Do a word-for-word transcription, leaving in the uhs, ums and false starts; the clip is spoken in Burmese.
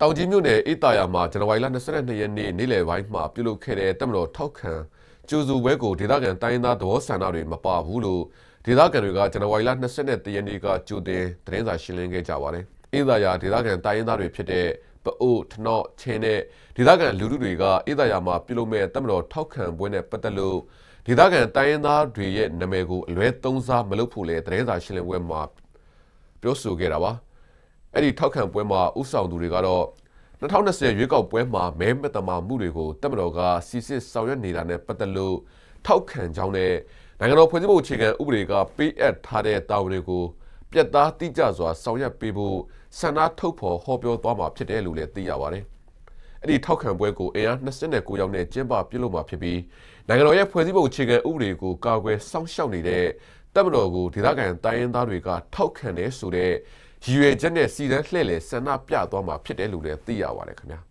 တောင်ကြီးမြို့နယ်အေးတာယာမှာဇန်နဝါရီလ၂၂ရက်နေ့နေ့လယ်ပိုင်းမှာပြုလုပ်ခဲ့တဲ့တပ်မတော်ထောက်ခံကျူစုပွဲကိုဒေသခံတိုင်းရင်းသားသဘောဆန္ဒတွေမပါဘူးလို့ဒေသခံတွေကဇန်နဝါရီလ၂၁ရက်နေ့ကကြိုတင်သတင်းစာရှင်းလင်းခဲ့ကြပါတယ်။အေးတာယာဒေသခံတိုင်းရင်းသားတွေဖြစ်တဲ့ပအိုးထနော့ချင်းနဲ့ဒေသခံလူထုတွေကအေးတာယာမှာပြုလုပ်မဲ့တပ်မတော်ထောက်ခံပွဲနဲ့ပတ်သက်လို့ဒေသခံတိုင်းရင်းသားတွေရဲ့နာမည်ကိုအလွဲသုံးစားမလုပ်ဖို့လဲသတင်းစာရှင်းလင်းပွဲမှာပြောဆိုခဲ့တာပါ။အဲ့ဒီထောက်ခံပွဲမှာဥဆောင်သူတွေကတော့၂၀၂၀ရွေးကောက်ပွဲမှာမဲမတမာမှုတွေကိုတပ်မတော်ကစီစစ်ဆောင်ရွက်နေတာနဲ့ပတ်သက်လို့ထောက်ခံကြောင်းနဲ့နိုင်ငံတော်ဖွဲ့စည်းပုံအခြေခံဥပဒေကပေးအပ်ထားတဲ့တာဝန်တွေကိုပြတ်သားတိကျစွာဆောင်ရွက်ပေးဖို့ဆန္ဒထုတ်ဖော်ဟောပြောသွားမှာဖြစ်တယ်လို့လည်းသိရပါတယ်။အဲ့ဒီထောက်ခံပွဲကိုအင်အား၂၉ယောက်နဲ့ကျင်းပပြုလုပ်မှာဖြစ်ပြီးနိုင်ငံတော်ရဲ့ဖွဲ့စည်းပုံအခြေခံဥပဒေကိုကာကွယ်စောင့်ရှောက်နေတဲ့တပ်မတော်ကိုဒေသခံတိုင်းရင်းသားတွေကထောက်ခံတယ်ဆိုတဲ့ရည်ရွယ်ချက်နဲ့စီတန်းလှည့်လည်ဆန္ဒပြသွားမှာဖြစ်တယ်လို့လည်းသိရပါတယ်ခင်ဗျာ။